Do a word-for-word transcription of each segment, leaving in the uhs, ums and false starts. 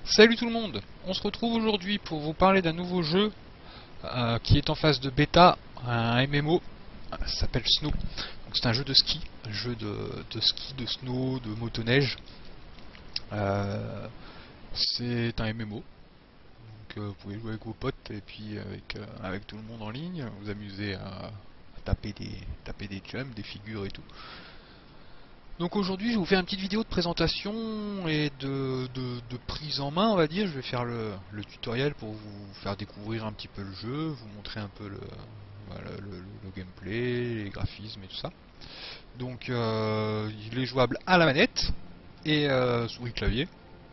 Salut tout le monde, on se retrouve aujourd'hui pour vous parler d'un nouveau jeu euh, qui est en phase de bêta, un M M O, ça s'appelle Snow. Donc c'est un jeu de ski, un jeu de, de ski, de snow, de motoneige. Euh, c'est un M M O, donc euh, vous pouvez jouer avec vos potes et puis avec, euh, avec tout le monde en ligne, vous amuser à, à taper, des, taper des jumps, des figures et tout. Donc aujourd'hui je vais vous faire une petite vidéo de présentation et de, de, de prise en main, on va dire. Je vais faire le, le tutoriel pour vous faire découvrir un petit peu le jeu, vous montrer un peu le, voilà, le, le, le gameplay, les graphismes et tout ça. Donc euh, il est jouable à la manette et euh, souris clavier.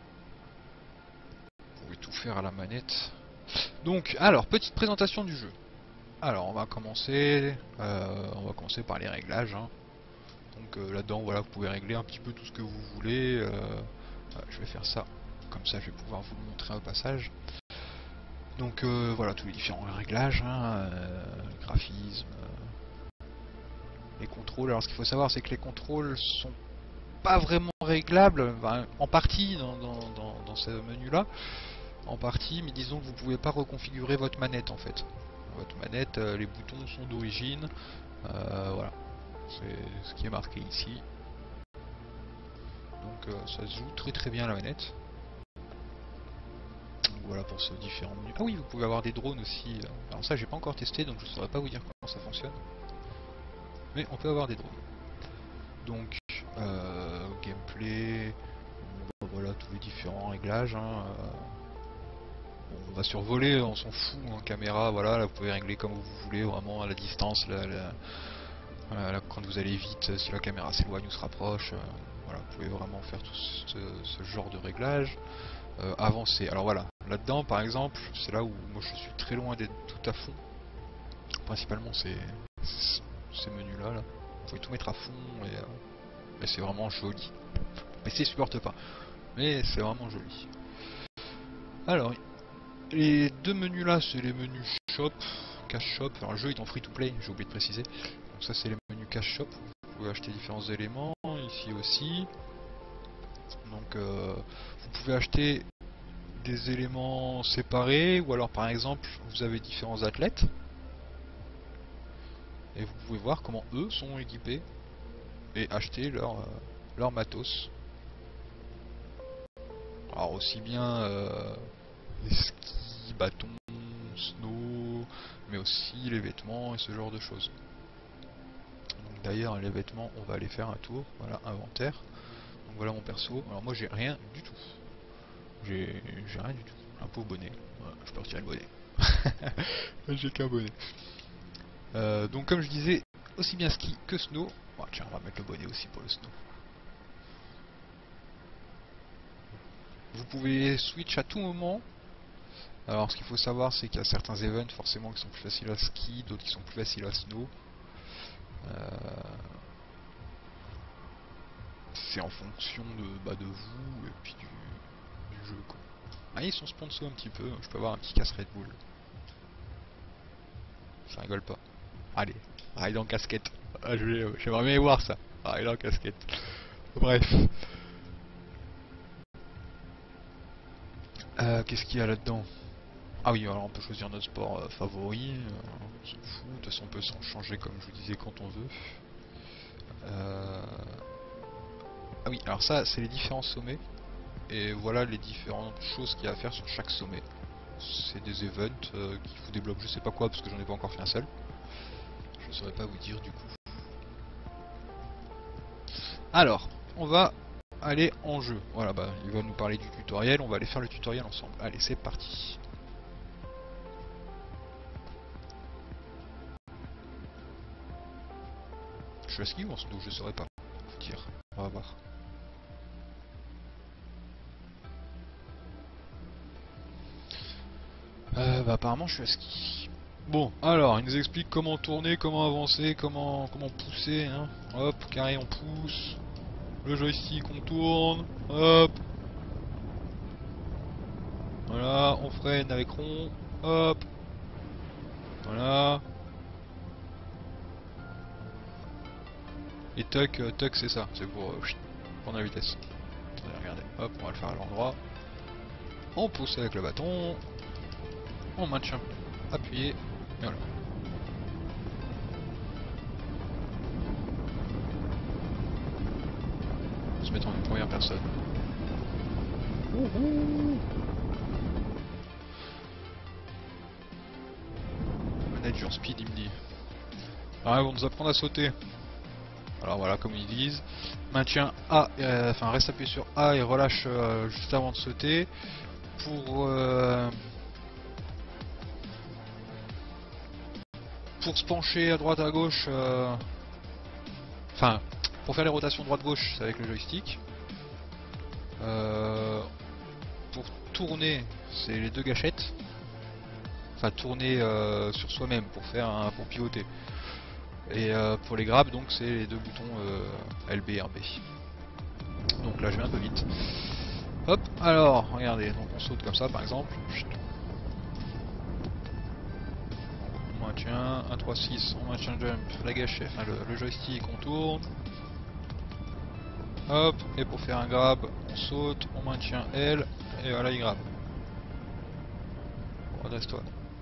Vous pouvez tout faire à la manette. Donc alors, petite présentation du jeu. Alors on va commencer, euh, on va commencer par les réglages. Hein. Donc euh, là-dedans, voilà, vous pouvez régler un petit peu tout ce que vous voulez. Euh, voilà, je vais faire ça, comme ça je vais pouvoir vous le montrer au passage. Donc euh, voilà, tous les différents réglages, hein, euh, graphisme, euh, les contrôles. Alors ce qu'il faut savoir, c'est que les contrôles sont pas vraiment réglables, enfin, en partie dans, dans, dans, dans ce menu-là, en partie, mais disons que vous pouvez pas reconfigurer votre manette en fait. Votre manette, euh, les boutons sont d'origine, euh, voilà. C'est ce qui est marqué ici. Donc euh, ça se joue très très bien à la manette. Donc, voilà pour ces différents menus. Ah oui, vous pouvez avoir des drones aussi. Alors ça j'ai pas encore testé, donc je saurais pas vous dire comment ça fonctionne. Mais on peut avoir des drones. Donc euh, gameplay, voilà tous les différents réglages. Hein. On va survoler, on s'en fout. Hein. Caméra, voilà, là vous pouvez régler comme vous voulez, vraiment à la distance. La, la, voilà, là, quand vous allez vite, si la caméra s'éloigne ou se rapproche. Euh, Voilà, vous pouvez vraiment faire tout ce, ce genre de réglage. Euh, avancer. Alors voilà, là-dedans par exemple, c'est là où moi je suis très loin d'être tout à fond. Principalement c'est ces menus là, là. Vous pouvez tout mettre à fond et, euh, et c'est vraiment joli. P C supporte pas, mais c'est vraiment joli. Alors, les deux menus là, c'est les menus shop, cash shop. Alors le jeu est en free to play, j'ai oublié de préciser. Donc ça c'est les menus cash shop. Vous pouvez acheter différents éléments, ici aussi. Donc euh, vous pouvez acheter des éléments séparés, ou alors par exemple vous avez différents athlètes et vous pouvez voir comment eux sont équipés et acheter leur, euh, leur matos. Alors aussi bien euh, les skis, bâtons, snow, mais aussi les vêtements et ce genre de choses. D'ailleurs les vêtements on va aller faire un tour, voilà, inventaire. Donc voilà mon perso, alors moi j'ai rien du tout. J'ai rien du tout. Un pauvre bonnet. Voilà, je peux retirer le bonnet. J'ai qu'un bonnet. Euh, donc comme je disais, aussi bien ski que snow. Bon, tiens, on va mettre le bonnet aussi pour le snow. Vous pouvez switch à tout moment. Alors ce qu'il faut savoir, c'est qu'il y a certains events forcément qui sont plus faciles à ski, d'autres qui sont plus faciles à snow. Euh, c'est en fonction de, bah, de vous et puis du, du jeu, quoi. Ah, ils sont sponsors un petit peu. Je peux avoir un petit casse Red Bull. Ça rigole pas. Allez, ride en casquette. Ah, j'aimerais bien voir ça. Ride en casquette. Bref. Euh, Qu'est-ce qu'il y a là-dedans? Ah oui, alors on peut choisir notre sport euh, favori. Euh, on s'en fout. De toute façon, on peut s'en changer comme je vous disais quand on veut. Euh... Ah oui, alors ça, c'est les différents sommets. Et voilà les différentes choses qu'il y a à faire sur chaque sommet. C'est des events euh, qui vous débloquent je sais pas quoi parce que j'en ai pas encore fait un seul. Je ne saurais pas vous dire du coup. Alors, on va aller en jeu. Voilà, bah, il va nous parler du tutoriel, on va aller faire le tutoriel ensemble. Allez, c'est parti. Je suis à ski ou en snow, je saurais pas vous dire. On va voir. Euh, bah apparemment je suis à ski. Bon, alors, il nous explique comment tourner, comment avancer, comment, comment pousser. Hein. Hop, carré on pousse. Le joystick on tourne. Hop. Voilà, on freine avec rond. Hop. Voilà. Et tuck, euh, tuck c'est ça, c'est pour euh, prendre la vitesse. Attendez, regardez, hop, on va le faire à l'endroit. On pousse avec le bâton. On maintient appuyé. Et voilà. On va se mettre en première personne. Ouhou. Manager speed, il me dit. Ah, ils vont nous apprendre à sauter. Alors voilà, comme ils disent, maintien A, euh, enfin reste appuyé sur A et relâche euh, juste avant de sauter. Pour euh, pour se pencher à droite à gauche, euh, enfin pour faire les rotations droite-gauche, c'est avec le joystick. Euh, pour tourner, c'est les deux gâchettes. Enfin tourner euh, sur soi-même pour faire un, pour pivoter. Et euh, pour les grabs, donc c'est les deux boutons euh, L B R B. Donc là je vais un peu vite. Hop, alors regardez, donc on saute comme ça par exemple. On maintient un trois six, on maintient le jump, la gâchette, enfin le, le joystick, on tourne. Hop, et pour faire un grab, on saute, on maintient L, et voilà il grab. Redresse-toi.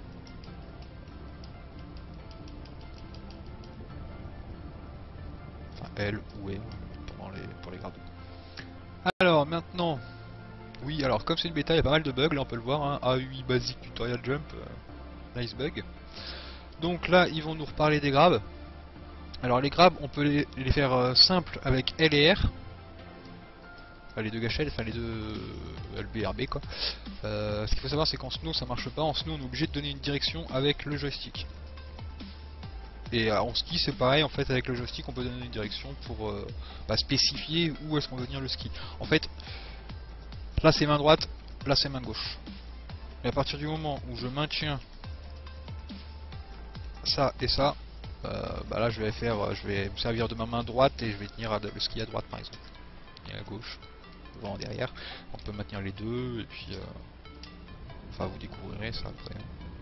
L ou E pour les, pour les grades. Alors maintenant, oui, alors comme c'est une bêta, il y a pas mal de bugs, là on peut le voir, hein, A U I Basic Tutorial Jump, euh, nice bug. Donc là, ils vont nous reparler des grabs. Alors les grabs, on peut les, les faire euh, simples avec L et R, enfin, les deux gâchettes, enfin les deux L B R B quoi. Euh, ce qu'il faut savoir, c'est qu'en snow ça marche pas, en snow on est obligé de donner une direction avec le joystick. Et euh, en ski c'est pareil, en fait avec le joystick on peut donner une direction pour euh, bah, spécifier où est-ce qu'on veut venir le ski. En fait, là c'est main droite, là c'est main gauche. Et à partir du moment où je maintiens ça et ça, euh, bah là je vais faire, je vais me servir de ma main droite et je vais tenir à, le ski à droite par exemple. Et à gauche, devant, derrière. On peut maintenir les deux et puis, euh, enfin vous découvrirez ça après.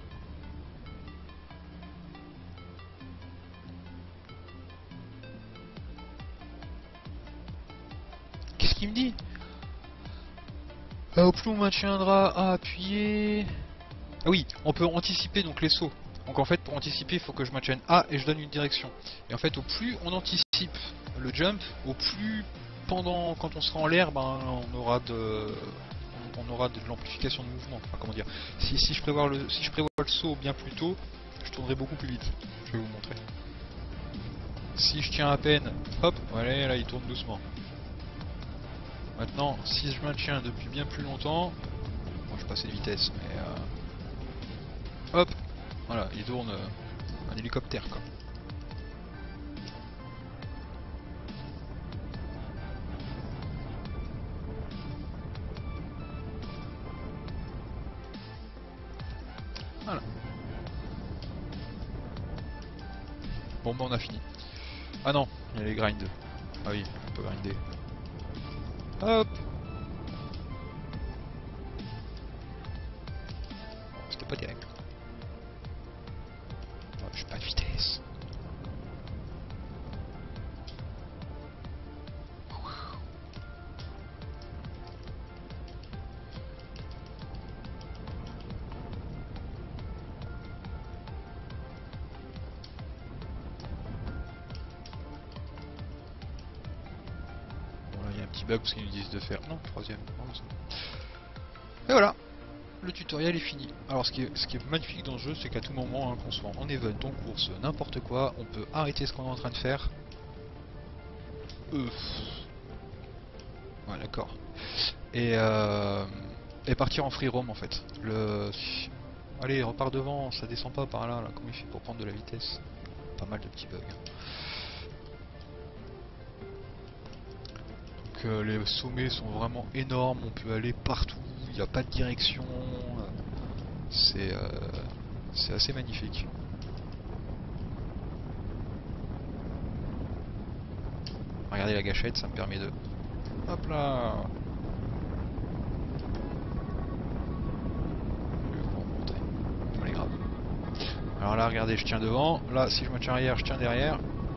Qu'est-ce qu'il me dit? euh, Au plus on maintiendra à appuyer... Ah oui, on peut anticiper donc les sauts. Donc en fait pour anticiper il faut que je maintienne A et je donne une direction. Et en fait au plus on anticipe le jump, au plus pendant quand on sera en l'air, ben on aura de on aura de l'amplification de mouvement. Enfin comment dire. Si, si je prévois le si je prévois le saut bien plus tôt, je tournerai beaucoup plus vite. Je vais vous montrer. Si je tiens à peine, hop, voilà, là il tourne doucement. Maintenant, si je maintiens depuis bien plus longtemps, moi je passe les vitesses, mais euh, hop, voilà, il tourne euh, un hélicoptère quoi. Voilà. Bon bah on a fini. Ah non, il y a les grinds. Ah oui, on peut grinder. Hop. C'était pas direct. Oh, je suis pas de vitesse. Bug parce qu'ils nous disent de faire. Non, troisième. Et voilà, le tutoriel est fini. Alors ce qui est, ce qui est magnifique dans le jeu, c'est qu'à tout moment, hein, qu'on soit en event, en course, n'importe quoi, on peut arrêter ce qu'on est en train de faire. Euh... Ouais, d'accord. Et, euh... et partir en free roam en fait. Le... Allez, repart devant, ça descend pas par là, là. Comment il fait pour prendre de la vitesse? Pas mal de petits bugs. Euh, les sommets sont vraiment énormes, on peut aller partout, il n'y a pas de direction, c'est euh, c'est assez magnifique. Regardez la gâchette, ça me permet de... Hop là. Je vais vous remontrer. On les grave. Alors là, regardez, je tiens devant, là si je me tiens arrière, je tiens derrière.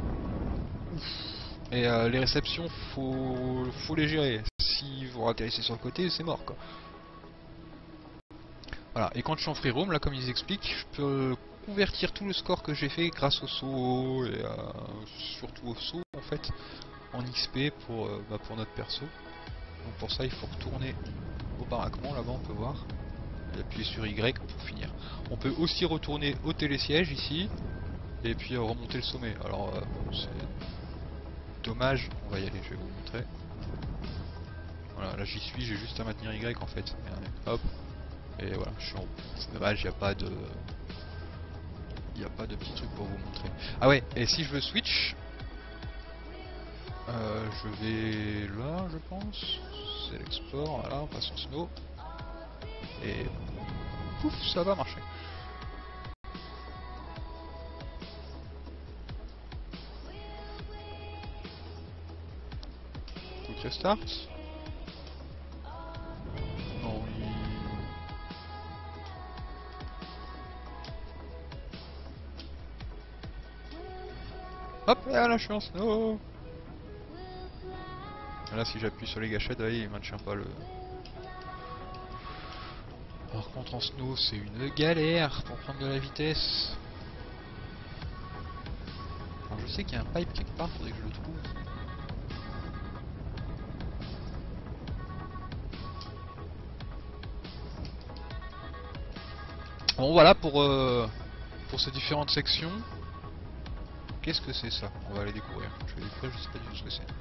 Et euh, les réceptions, faut, faut les gérer. Si vous atterrissez sur le côté, c'est mort quoi. Voilà, et quand je suis en free roam, là comme ils expliquent, je peux convertir tout le score que j'ai fait grâce au saut et euh, surtout au saut en fait en X P pour, euh, bah, pour notre perso. Donc pour ça il faut retourner au baraquement, là-bas on peut voir, et appuyer sur Y pour finir. On peut aussi retourner au télésiège ici, et puis euh, remonter le sommet. Alors euh, bon, c'est dommage, on va y aller, je vais vous montrer. Voilà, là j'y suis, j'ai juste à maintenir Y en fait. Regardez, hop, et voilà, je suis en haut. C'est dommage, il n'y a pas de... Il n'y a pas de petit truc pour vous montrer. Ah ouais, et si je veux switch, euh, je vais là, je pense. C'est l'export, voilà, on passe en snow. Et pouf, ça va marcher. Quick restart. Non, il... Hop, et là je suis en snow. Là si j'appuie sur les gâchettes, là, il maintient pas le... Par contre en snow c'est une galère pour prendre de la vitesse. Alors, je sais qu'il y a un pipe quelque part, faudrait que je le trouve. Bon voilà pour, euh, pour ces différentes sections. Qu'est-ce que c'est ça? On va aller découvrir. Je vais découvrir, je sais pas du tout ce que c'est.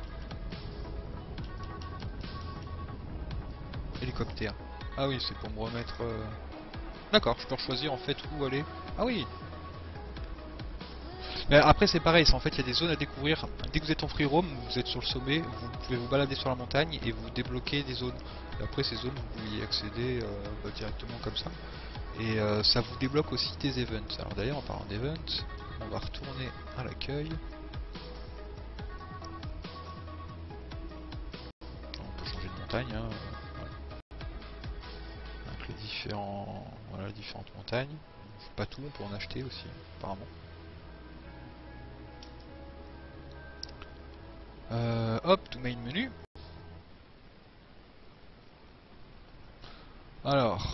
Hélicoptère. Ah oui, c'est pour me remettre... Euh... D'accord, je peux choisir en fait où aller. Ah oui. Mais après c'est pareil, en fait il y a des zones à découvrir. Dès que vous êtes en free roam, vous êtes sur le sommet, vous pouvez vous balader sur la montagne et vous débloquez des zones. Et après ces zones, vous pouvez y accéder euh, bah, directement comme ça. Et euh, ça vous débloque aussi des events. Alors d'ailleurs en parlant d'events, on va retourner à l'accueil. On peut changer de montagne. Hein. Voilà. Donc les différents, voilà, les différentes montagnes. Pas tout, on peut en acheter aussi, apparemment. Euh, hop, tout main menu. Alors,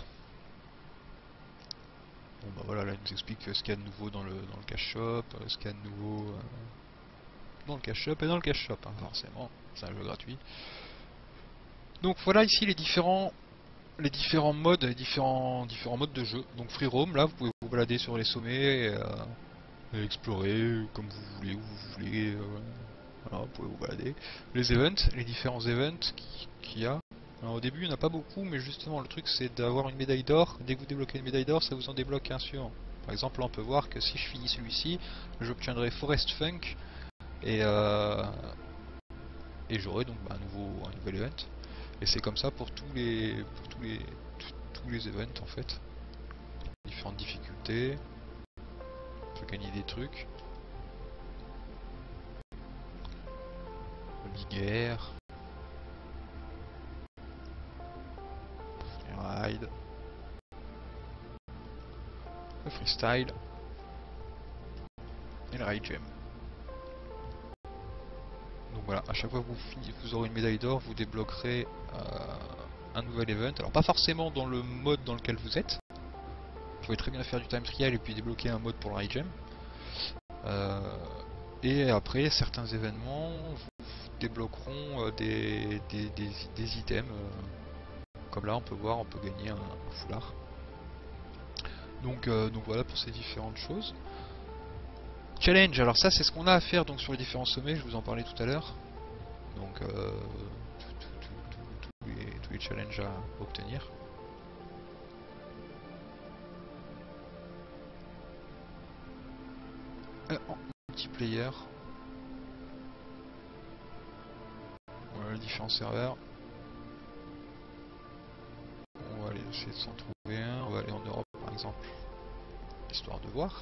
bon bah voilà, là il nous explique ce qu'il y a de nouveau dans le dans le cash shop, ce qu'il y a de nouveau euh, dans le cash shop et dans le cash shop, hein, forcément, c'est un jeu gratuit. Donc voilà ici les différents les différents modes, les différents différents modes de jeu. Donc free roam, là vous pouvez vous balader sur les sommets, et, euh, et explorer comme vous voulez, où vous voulez. Euh, voilà, vous pouvez vous balader. Les events, les différents events qu'il y a. Alors, au début il n'y en a pas beaucoup, mais justement le truc c'est d'avoir une médaille d'or. Dès que vous débloquez une médaille d'or, ça vous en débloque un suivant. Par exemple là on peut voir que si je finis celui-ci, j'obtiendrai Forest Funk et, euh, et j'aurai donc bah, un, nouveau, un nouvel event. Et c'est comme ça pour tous les pour tous les tous les events en fait. Différentes difficultés. On peut gagner des trucs. Le guerre. Ride. Le freestyle. Et le ride gem. Donc voilà, à chaque fois que vous, finissez, vous aurez une médaille d'or, vous débloquerez euh, un nouvel event. Alors pas forcément dans le mode dans lequel vous êtes. Vous pouvez très bien faire du time trial et puis débloquer un mode pour le ride gem. Euh, et après, certains événements vous débloqueront euh, des, des, des, des items. Euh, comme là, on peut voir, on peut gagner un, un foulard. Donc, euh, donc voilà pour ces différentes choses. Challenge, alors ça c'est ce qu'on a à faire donc sur les différents sommets, je vous en parlais tout à l'heure. Donc euh, tous les, tous les challenges à obtenir. Euh, en multiplayer. Voilà les différents serveurs. On va aller essayer de s'en trouver un, on va aller en Europe par exemple, histoire de voir.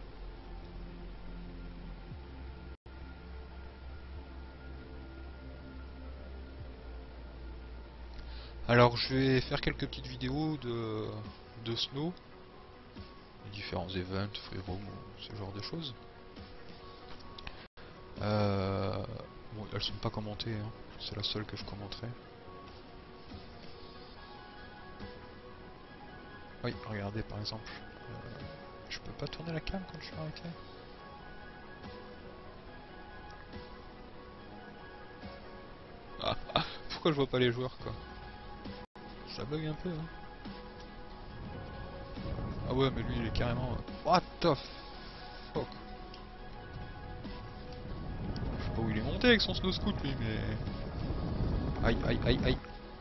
Alors je vais faire quelques petites vidéos de, de Snow, les différents events, free roam, ce genre de choses. Euh, bon, elles sont pas commentées, hein. C'est la seule que je commenterai. Oui, regardez par exemple. Euh, je peux pas tourner la cam quand je suis arrêté. Ah, ah, pourquoi je vois pas les joueurs quoi? Ça bug un peu hein. Ah ouais mais lui il est carrément... What the fuck? Je sais pas où il est monté avec son snow scoot lui mais... Aïe aïe aïe aïe.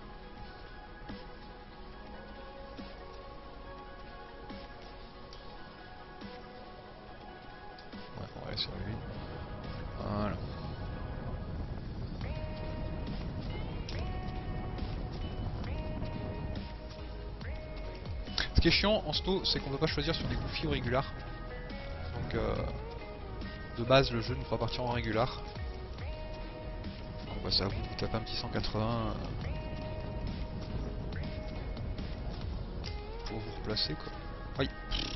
Ouais on va aller sur lui. Voilà. Ce qui est chiant en snow c'est qu'on peut pas choisir sur des goofy ou régulars. Donc euh, de base le jeu nous fera partir en régular. Bah ça vous, vous tapez un petit cent quatre-vingts euh, pour vous replacer quoi. Oui.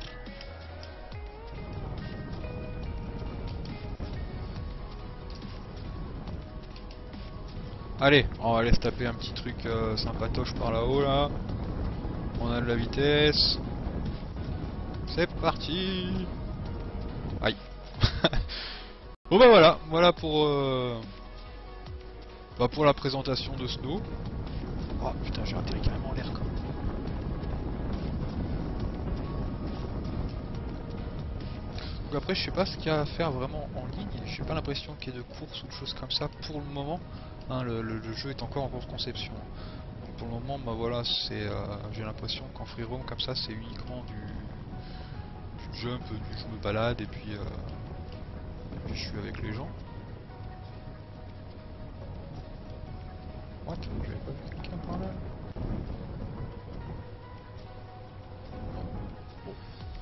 Allez, on va aller se taper un petit truc euh, sympatoche par là-haut là. On a de la vitesse. C'est parti. Aïe. Bon bah voilà, voilà pour euh, bah pour la présentation de Snow. Oh putain j'ai atterri carrément en l'air quoi. Donc après je sais pas ce qu'il y a à faire vraiment en ligne, j'ai pas l'impression qu'il y ait de courses ou de choses comme ça pour le moment. Hein, le, le, le jeu est encore en cours de conception. Donc pour le moment bah voilà c'est euh, j'ai l'impression qu'en free roam comme ça c'est uniquement du, du jump, du je me balade et puis, euh, et puis je suis avec les gens. What? J'avais pas vu quelqu'un par là? Bon.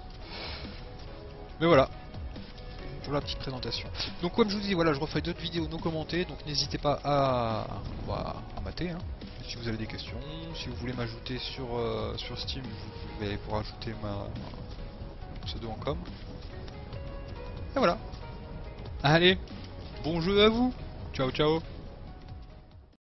Mais voilà, pour la petite présentation. Donc comme je vous dis, voilà, je refais d'autres vidéos non commentées, donc n'hésitez pas à, bah, à mater. Hein. Si vous avez des questions, si vous voulez m'ajouter sur, euh, sur Steam, vous pouvez pour ajouter ma pseudo en com. Et voilà. Allez, bon jeu à vous. Ciao ciao.